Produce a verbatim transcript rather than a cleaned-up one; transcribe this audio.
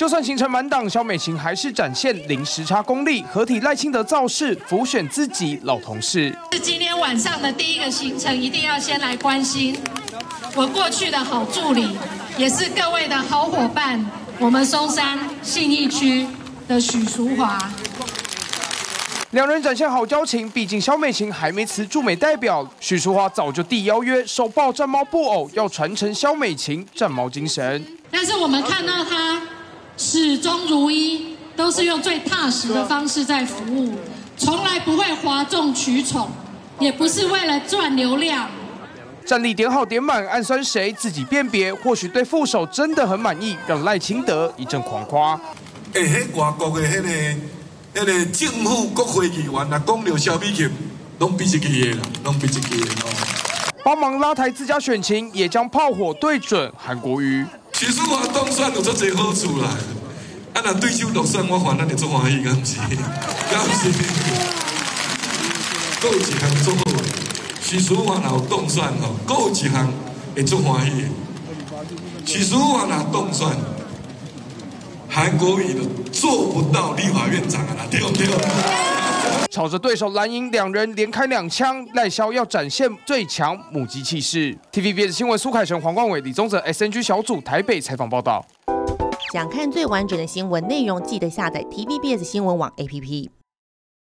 就算行程满档，萧美琴还是展现零时差功力，合体赖清德造势，辅选自己老同事。 是今天晚上的第一个行程，一定要先来关心我过去的好助理，也是各位的好伙伴，我们松山信义区的许淑华。 两人展现好交情，毕竟萧美琴还没辞驻美代表，许淑华早就递邀约，手抱战猫布偶，要传承萧美琴战猫精神。 但是我们看到他始终如一，都是用最踏实的方式在服务，从来不会哗众取宠，也不是为了赚流量。 战力点好点满，暗酸谁自己辨别，或许对副手真的很满意，让赖清德一阵狂夸。 诶，迄外国的迄个。 迄个政府国会议员啊，讲到萧美琴，拢比一支的啦，拢比一支的哦。 帮忙拉抬自家选情，也将炮火对准韩国瑜。 其实我当选有足侪好处啦，啊，若对手落选，我反正就足欢喜，敢毋是？敢毋是？搁有一项足好的，徐淑华若有当选吼，搁有一项会足欢喜的。徐淑华若当选。 韩国瑜都做不到立法院长啊，对不对？ 朝着对手蓝营，两人连开两枪，赖萧要展现最强母鸡气势。T V B S 新闻苏凯成、黄冠伟、李宗泽 S N G 小组台北采访报道。 想看最完整的新闻内容，记得下载 T V B S 新闻网 A P P。